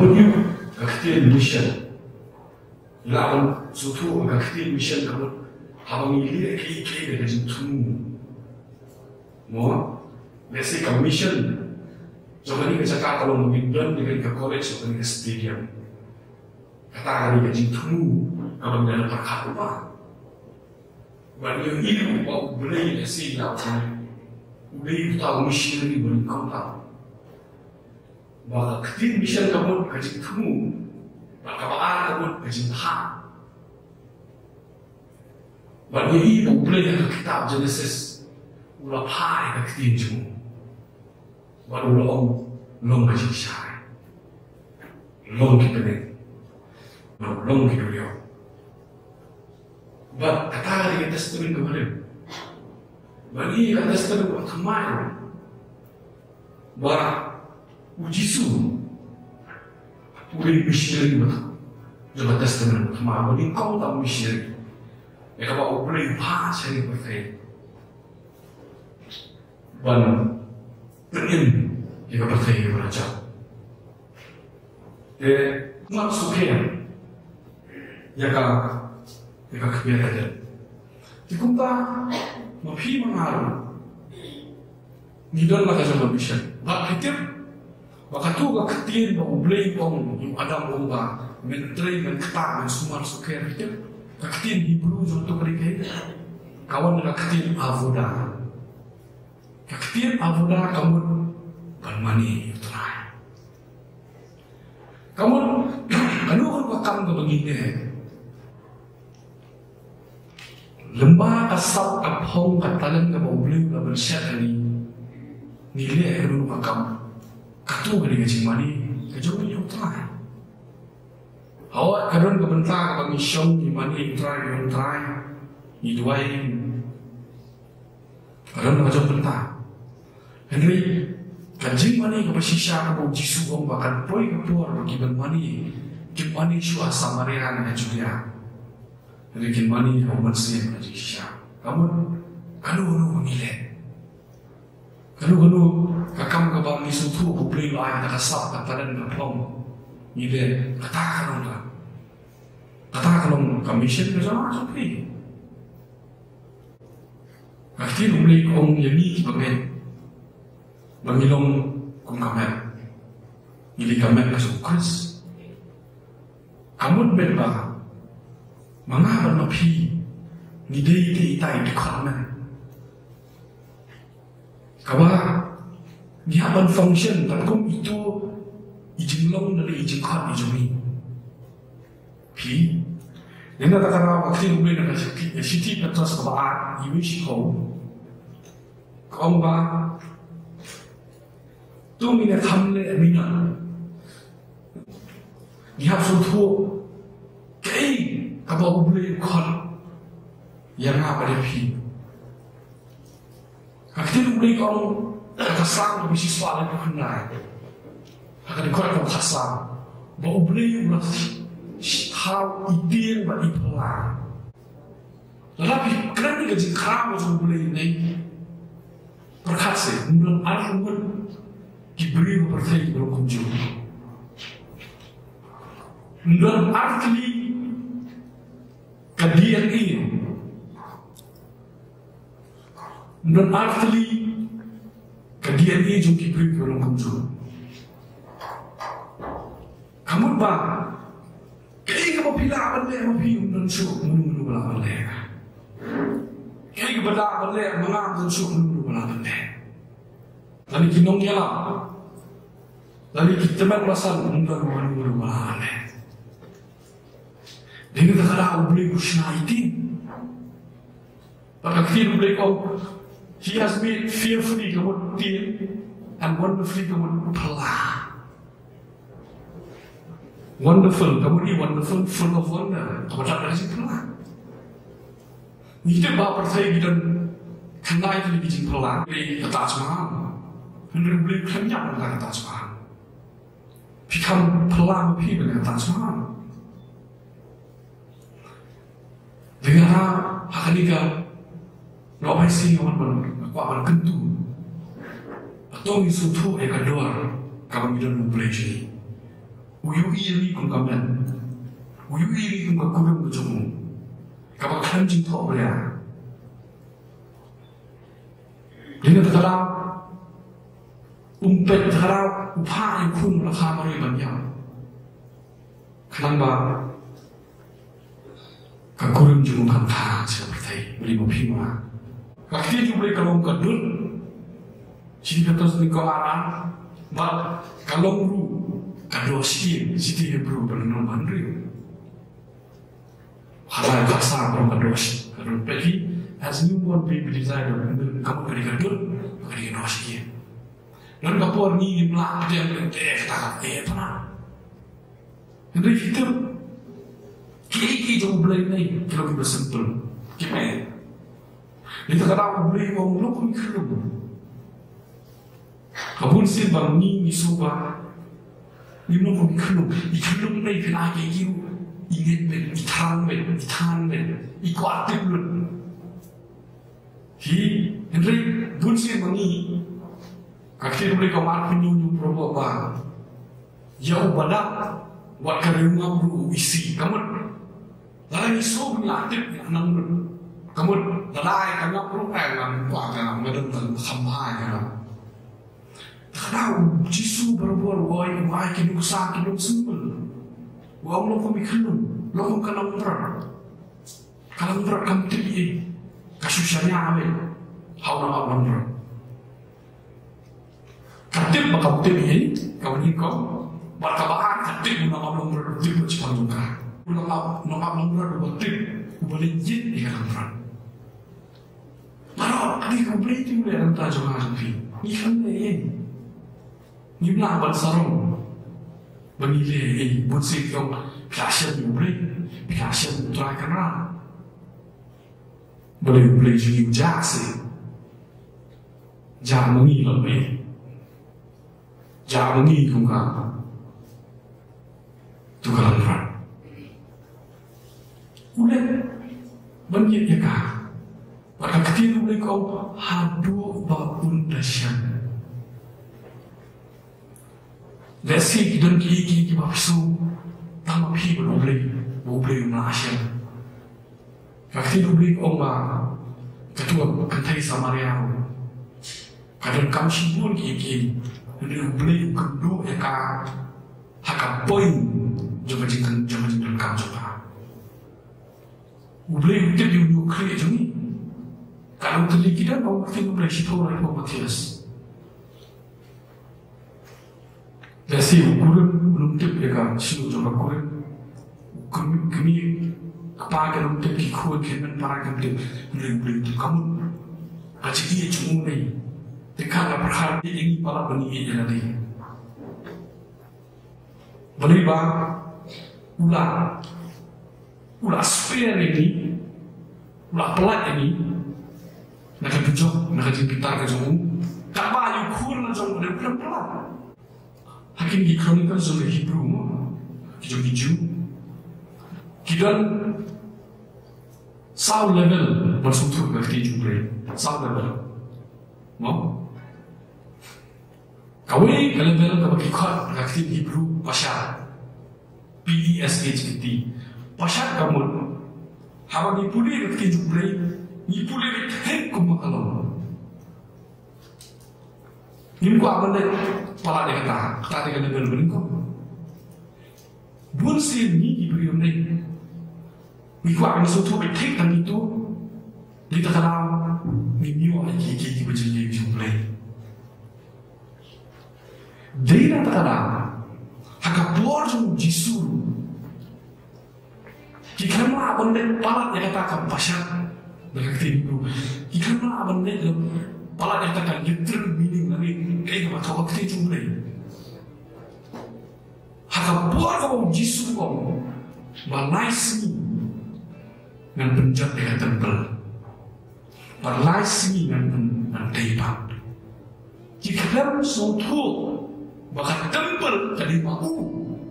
Kamu ni kaktian mission. Lawan suatu kaktian mission kamu habang ilir kiki dengan jintu. Mo, let's say kamu mission. Jangan ni kerja kalau mungkin dengan ke college atau ke stadium. Kata kali ke jintu kamu dalam perkara apa? Bagi yang ini mau beli nasi lawan, beli tahu mission ni berikut tahu. Bahawa ketika mission kamu kerja kamu, bakal kamu kerja hak. Bagi ini mau beli yang kitab Genesis, ulah pai ketika itu, baru long kerja syai, long kita ni, long kita dia. But kata dia testament kemarin, bagi kata testament buat kemarin, barak ujisu, boleh missionary betul, jangan testament kemarin, bagi kau tak missionary, mereka bawa boleh pas hari berkait, ban penin jika berkait beraja, masuknya, jika kebiasaan dia. Jika kita mapi mengaruh, nidon lah kerja mission. Bak kita, bak tu gak ketir, bak blame pong, yung adam bomba, menteri, menketak, mensumar suker kita. Ketir Hebrew contoh kerja. Kawan gak ketir avoda. Ketir avoda kamu bermani utrai. Kamu, kalau kamu gak begini. Lembah asap kaphong katalan ka maubling na bersyat ni nilai kadun makam katu ka dengan cimani kajong ni utrai awak kadun ka benta ka bang isyong ni mani utrai ni duai kadun ka kajong benta Henry kajing mani ka pasisya ka bang jisu bang bakan poy ka puar bagi bang mani kimani syua samarian na julia Rikin mani kamu bersih menjadi syak. Kamu kanu menilai. Kanu kakam kabang isutu kubli ayat nakasap katalan kapong. Nilai katakan orang. Katakan commission kerja macam ni. Kakti kubli kong yani kibagai. Bangilong kong kamer. Nilai kamer kasukas. Kamu berba. Mengapa mapi ni day itai dikhaman kawa ni haban function tankum itu ijinglong dari ijingkhat ijumi pi nena takara waktu boleh nak city petras kawa iwish ko komba tu mina thamle mina ni hab sutu kai Kabau boleh kau yang apa dia pi? Akhirnya boleh kau kasar lebih siswa lagi kenal. Akhirnya kau kasar, bau boleh ulas how ideal bagi pelan. Tetapi kerana gaji kerap macam boleh ni berkasih, belum ada pun diberi berarti belum kunjung. Belum arti Kadian ini dan arti kadian ini juga diberi belum kunjung. Kamu bah, kayak kamu pilih apa leh, kamu pilih dan syuk menunggu apa leh. Kayak berda apa leh, mengam dan syuk menunggu apa leh. Tadi kinongnya lah, tadi kita merasa menunggu apa leh. Dia kata kalau boleh busna itu, pada kira boleh kau, he has made fearfully kemudian and wonderfully kemudian pelah. Wonderful, kemudian wonderful, full of wonder. Kamu tak ada sih pelah. Ini bapak percaya kita kena itu lebih jin pelah. Di Taj Mahal, hendak boleh kenyang dengan Taj Mahal. Pikam pelah lebih dengan Taj Mahal. Dengan hak liga, Lopai sih orang berkuat kentu. Atau misutu ekador kamu tidak boleh jadi. uyu iri kung kamen, uyu iri kung kakurang kejumu, kapag kanjing tau beria. Dengan terkadang umpet terkadang upah yang kun rakha mari banyak. Kenapa? Kakurang jumu kanta seperti beli mupima. Kakti juga kalau kadut, sini kata sini kau arah, bal kalau ru kado sih, sini hebrew berenang bandri. Halal kasar kalau kado sih, kado pergi, as newborn baby desire, kamu kadi kadut, kadi kado sih. Dan kapur ni imla dia kata pernah. Jadi kita kiki jauh belai ni kalau kita simple, kita. Ini terkadang boleh orang lokal kerana kabun sin bang ni suba ni lokal kerana ikhram ni kena kiki ingat ben itan ben ikuat ben. Hi Henry bun sin bang ni kakek boleh kamar penyunyum probo bang jauh badak buat kerana buru isi kamu dalam isu ni aktif nang kamu lalai kamu perlu pengen buat kan ngedem khamai kan kadang jisu berbuat wai kini usaha kini simple wang lo kami kenal lo kami kalang berat kamu tibi kasusnya awal hawa berat katib bakal tibi kamu ni kau berkabahan katib nama berat tibi cepat juga nama berat tibi boleh jin di kalang berat. Kalau adik kau beli tu boleh hantar jemaah lebih. Ikan ni, ni nak bersarung, bernilai bunsik yang passion boleh, passion terakan lah. Boleh jadi jasi, jangan mengi lebih, jangan mengi kau tu kalau berat. Boleh banyak ya kah? Pada ketika mereka hadu babun dasyan. Lesi dan kiki bapsu tanpa pi boleh menasyan. Ketika mereka ketua kentai Samaria, kadang kami sibuk kiki, jadi boleh kedua eka hak poin jangan kamu coba. Boleh kita diunjuk kerja ni. Kalau terlihat kita, orang kita boleh siapa orang yang Matias. Jadi ukuran belum terlihat sih juga ukuran. Kami kepada belum terlihat kikuan kemen para kami boleh itu kamu kaji dia cuma ni. Tekak berharap ini para beni jadi. Boleh bah ulah spare ini, ulah pelat ini. Nak kejauh, nak pintar kejauh. Tak banyak kurang jauh dari pelan-pelan. Hakim di kronikal zaman Hebrew mah, hijau. Kita sound level bersentuh berarti juga sound level. Mau? Kawin level kalau kita berarti Hebrew pasal PESHT pasal kamu hawa ni pulih berarti juga. Ni boleh dihentikan maklum. Ni buat apa ni? Pala dia kata dia kena berlengkap. Bukan sih ni diberi ni. Ni buat apa sesuatu dihentikan itu. Dia tak tahu ni miu lagi berjaya jumlah. Dia tak tahu. Hak bor jum jisu. Jika mana apa ni pala dia kata pasal. Berarti itu, ikan mana abang ni dalam pala dia katakan literal meaning lagi kayak apa kau waktu itu mulai. Hak buat kau jisu kau, balai sini dengan penjat dia tempel, balai sini dengan tebak. Jika dalam suatu bahkan tempel tadi mau.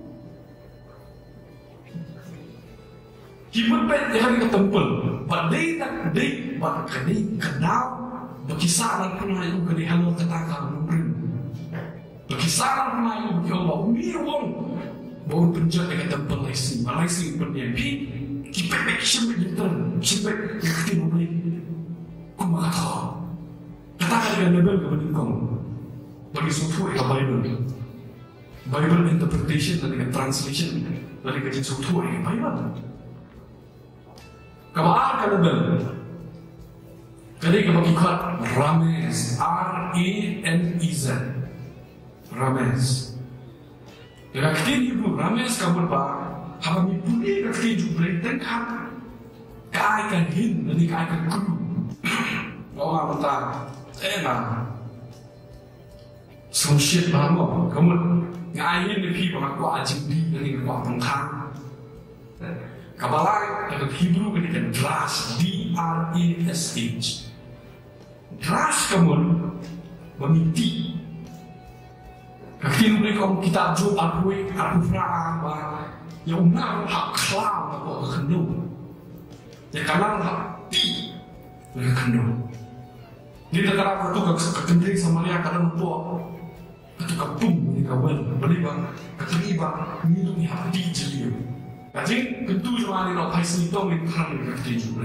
Hidup yang ke tempel, badai nak badai, badai kenal, berkisaran pernah itu ke di halal katakan mungkin, berkisaran pernah itu ke Allah mirwong, baru penjat dengan tempat laising penyepi kita action begitu cepat kita boleh kumaha katakan dengan level kebenaran bagi suatu Bible interpretation dan dengan translation dari kajian suatu Bible kabar kan level jadi kalau kita Ramez R-A-M-E-Z Ramez dengan kita ibu Ramez kabar ba kami pulih kita juga tengah kaikan hin dan kaikan kru orang mentah Sungshit bahwa kamu ngayin ni pi aku ajib di dari kuat pengkang. Kabalai dalam Hebrew ini kan drash D-R-A-S-H. Drash kamu memiti. Kakini mereka kita jo aku fraan bah yang nak hak klam aku kendu. Yang kalang hak ti mereka kendu. Dia terkadang waktu kekendri sama dia kadang tua. Itu kampung ni kawan, beriba, keterlibat, minum hati jeliu. Kaji, kentu cuma ni nak paisi itu mengkram kerja juga.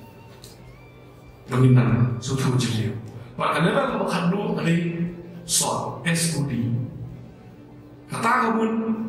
Dominan, suatu jeliu. Maka lepas kalau kandu ada sod, SOD. Kata kamu,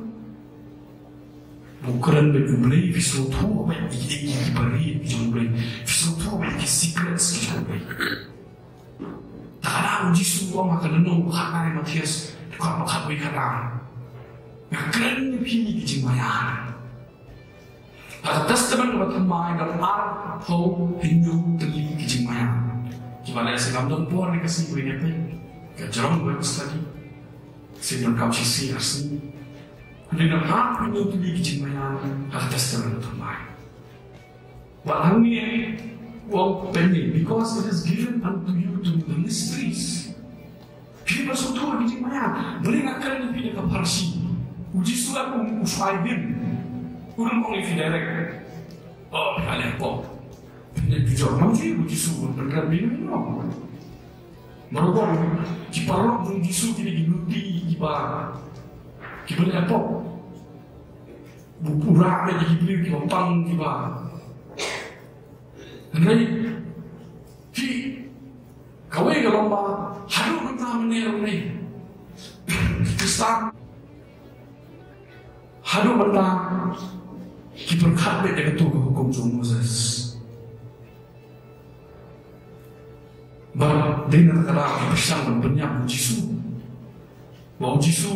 bukan berjumlah visuatu apa yang diberi jumlah visuatu apa yang secrets jumlah. Tak ada uji suruh maka lenung bukan Matias tukar bakal kata yang keren ni kejimayan pada testament buat main dalam arto Hindu terlihat kejimayan gimana sih kamu pun dikasih beri apa kejarang buat tadi sehingga kau sisi asli dengan arto Hindu terlihat kejimayan pada testament buat main walau ni well, because it is given unto you to the mysteries. Kita bersuatu lagi mana? Beringatkan lebih dekat parsi. Uji surat usaidim. Urang orang lebih direct. Oh, kalian kok. Ini tujuan macam uji surat benar benar no. Mereka kita perlu uji surat ini dinuti kita. Kita ni apa? Buku ramai dibeli kita pang kita. Jadi, kau yang lomba, haru kita menerima ni. Kita haru kita berkat dengan tu hukum Moses. Baru dengan kata bersama banyak Jisu, bahawa Jisu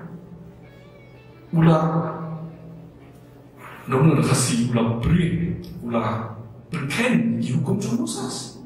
ulah, namun kasih ulah beri ulah berken di hukum Moses.